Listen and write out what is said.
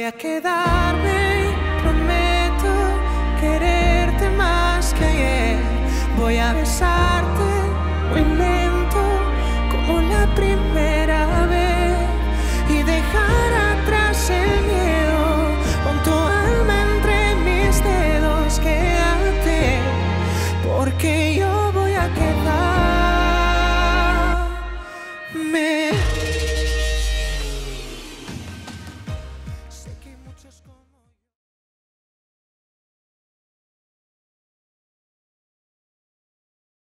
Voy a quedarme y prometo quererte más que ayer. Voy a besar